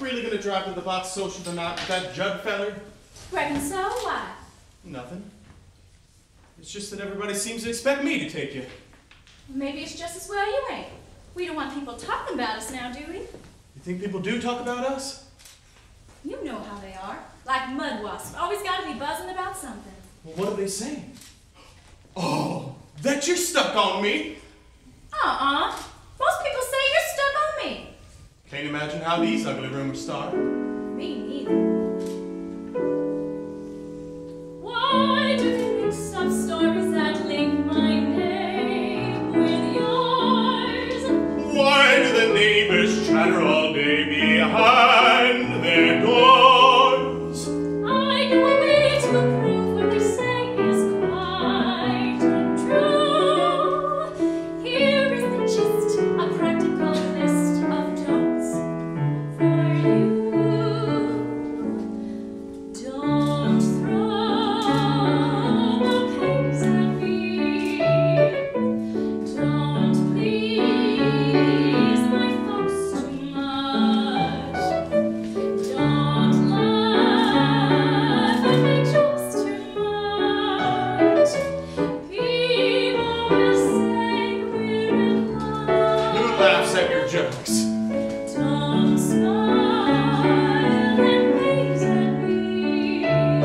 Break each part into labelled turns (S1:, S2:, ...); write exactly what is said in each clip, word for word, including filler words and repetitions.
S1: really gonna drive to the box social tonight with that Judd feller?
S2: Reckon so? Why?
S1: Nothing. It's just that everybody seems to expect me to take you.
S2: Maybe it's just as well you ain't. We don't want people talking about us now, do we?
S1: You think people do talk about us?
S2: You know how they are. Like mud wasps. Always gotta be buzzing about something.
S1: Well, what are they saying? Oh, that you're stuck on me.
S2: Uh-uh. Most people say you're stuck on me.
S1: Can't imagine how these ugly rumors start.
S2: Me neither. Why do they mix up stories that link my name with yours?
S1: Why do the neighbors chatter all day behind their doors?
S2: I go away to prove what they say is quite untrue. Here is the gist, a practical list of don'ts for you. Don't throw bouquets at me. Don't please my folks too much. Don't laugh at my jokes too much. People will say we're in
S1: Who
S2: love.
S1: laughs at your jokes?
S2: Don't smile and gaze at me.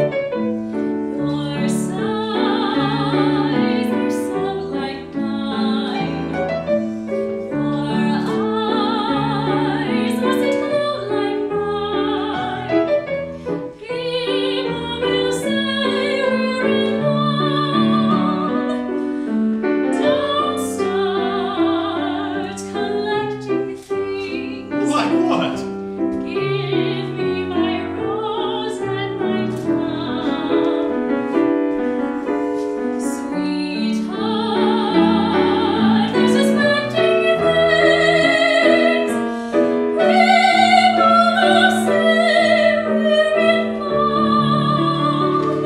S2: Your sighs are so like mine. Your eyes mustn't glow like mine. People will say we're in love. Don't start collecting things.
S1: Like what?
S2: Give me my rose and my plum. Sweetheart, there's suspecting things. People will say we're in love.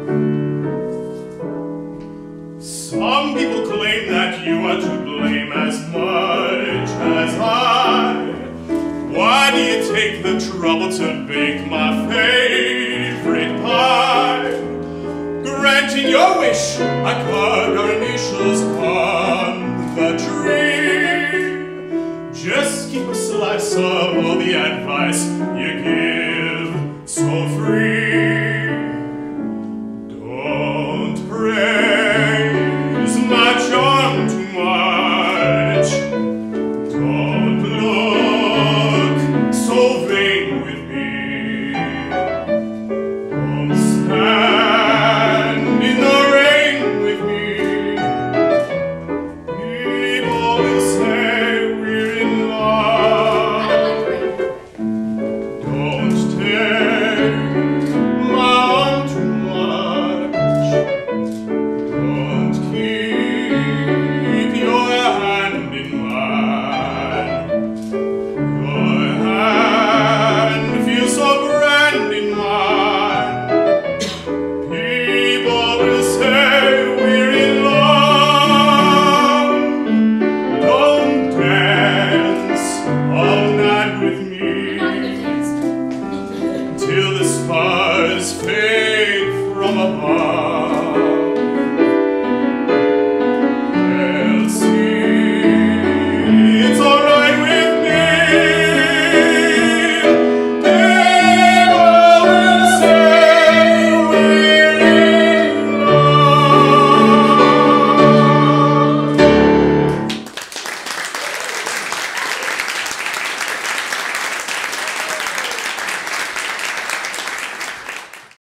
S1: Some people claim that you are to blame as much as I. Why do you take the trouble to bake my favorite pie? Granting your wish, I carved our initials on the tree. Just keep a slice of all the advice you give so free.